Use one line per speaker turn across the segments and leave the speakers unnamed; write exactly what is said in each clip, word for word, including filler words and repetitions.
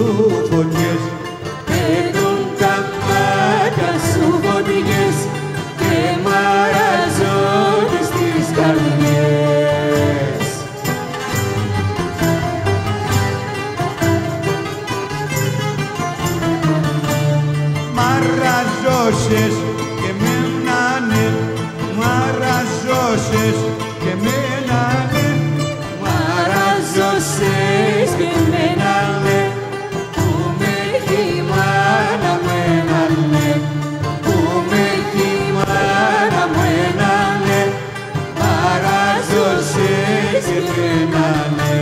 φωτιές,
έχουν τα μάτια σου φωτιές και μαραζώνεις τις καρδιές.
μαραζώσες και μένανε, μαραζώσες και μένανε,
Μαραζώσες και μένανε, που με χειμάνα μου ένανε, που με χειμάνα μου ένανε, μαραζώσες και μένανε.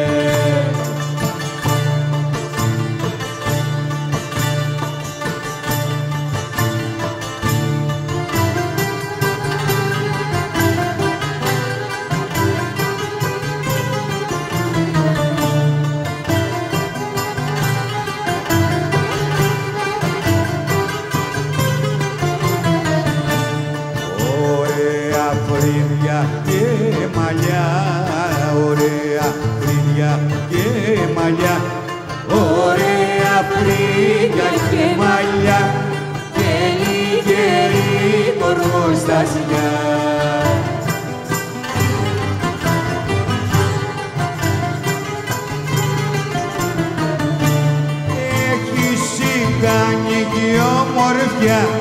Ωραία φρύδια και μαλλιά, ωραία φρύδια και μαλλιά,
Ωραία φρύδια και μαλλιά και λιγερή κορμοστασιά.
έχεις ικανική ομορφιά,